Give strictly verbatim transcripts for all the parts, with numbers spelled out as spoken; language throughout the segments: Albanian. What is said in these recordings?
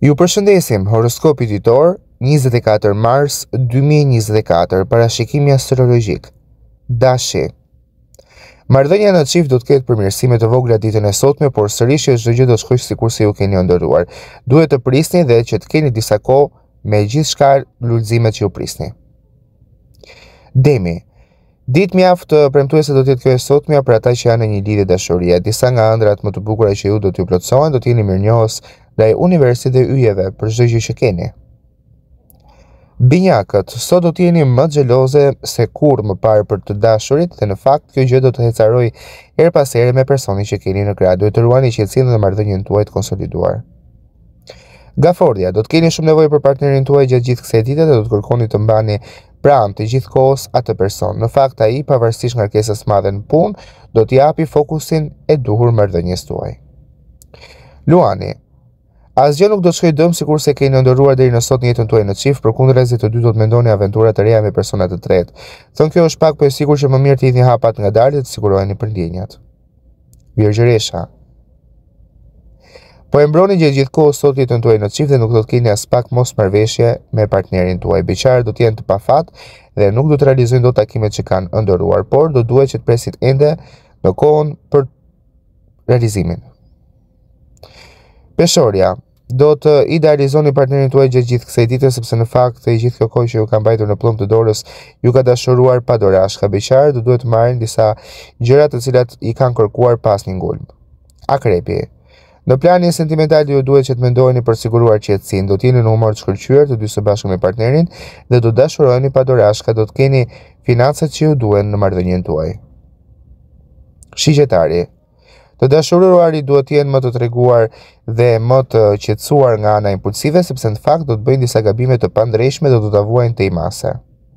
Ju përshëndesim, horoskopi ditor, njëzet e katër mars dy mijë e njëzet e katër, parashikimi astrologjik. Dashi. Marrëdhënia në çift do të ketë përmirësime të vogla ditën e sotme, por sërish çdo gjë do të shkojë sikurse ju keni ëndërruar. Duhet të prisni dhe që të keni disa kohë me gjithçka lulëzimet që ju prisni. Demi. Ditë mjaft premtuese do të jetë kjo e sotmja për ata që janë në një lidhje dashurie. Disa nga ëndrat më të bukura që ju do t'ju plotësohen, do të jeni mirënjohës ndaj universit dhe yjeve për çdo gjë që keni. Binjakët, sot do të jeni më xheloze se kurrë më parë për të dashurit dhe në fakt kjo gjë do të hecaroj her pas here me personin që keni në krah. Duhet të ruani qetësinë dhe marrëdhënien tuaj të konsoliduar. Gafordhja, do të keni shumë nevojë për partnerin tuaj gjatë gjithë kësaj dite dhe do të kërkoni të mbani pranë të gjithë kohës atë person. Në fakt ai, pavarësisht ngarkesës madhe në punë, do t'i japi fokusin e duhur marrëdhënies tuaj. Luani. Asgjë nuk do të shkojë dëm sikurse keni ndërruar deri në sot në jetën tuaj në çift, përkundrazi të dy do të mendoni aventura të reja me persona të tretë. Thon kjo është pak po e sigurt që më mirë të hidhni hapat ngadalë dhe të siguroheni për ndjenjat. Virgjëresha. Po e mbroni gjatë gjithë kohës sot jetën tuaj në çift dhe nuk do të keni as pak mosmarrveshje me partnerin tuaj. Beqarët do të jenë të pafat dhe nuk do të realizojnë dot takimet që kanë ëndërruar, por do duhet që të presin ende në kohën për realizimin. Peshorja, do të idealizoni partnerin tuaj gjatë gjithë kësaj dite sepse në fakt e gjithë kjo kohë që ju ka mbajtur në plumb të dorës ju ka dashuruar pa dorashka. Beqarët do duhet të marrin disa gjëra të cilat i kanë kërkuar pas një ngulm. Akrepi. Në planin sentimental ju duhet që të mendojeni për siguruar qetësinë, do të jeni në humor të shkëlqyer të dy së bashku me partnerin dhe do dashuroheni pa dorashka, do të keni financat që ju duhen në marrëdhënien tuaj. Shigjetari. Të dashuruari duhet të jenë më të treguar dhe më të qetësuar nga ana impulsive, sepse në fakt do të bëjnë disa gabime të pandrejshme dhe do ta vuajnë tej mase.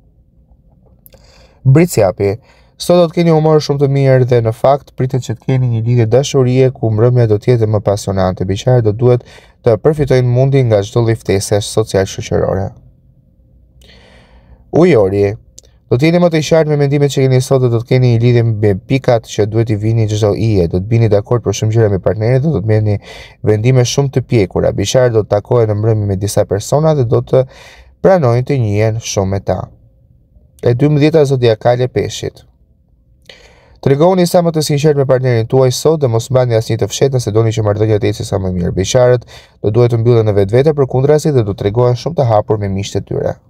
Britsjapi. Sot do të keni humor shumë të mirë dhe në fakt pritet që të keni një lidhje dashurie ku mbrëmja do të jetë më pasionante. Beqarët do duhet të përfitojnë mundi nga çdo lloj ftese social shoqërore. Ujori. Do të jeni më të qartë me mendimet që keni sot dhe do të keni një lidhje me pikat që duhet i vini çdo ije. Do të bini dakord për shumë gjëra me partnerin dhe do të merrni vendime shumë të pjekura. Beqarët do të takohen në mbrëmje me disa persona dhe do të pranojnë të njihen shumë me ta. E dymbëdhjeta zodiakale Peshqit. Tregoni sa më të sinqert me partnerin tuaj sot dhe mos mbani asnjë të fshehtë nëse doni që marrëdhënia të ecë sa më mirë. Beqarët do duhet të mbyllen në vetvete përkundrazi dhe do të tregohen shumë të hapur me miqtë e tyre.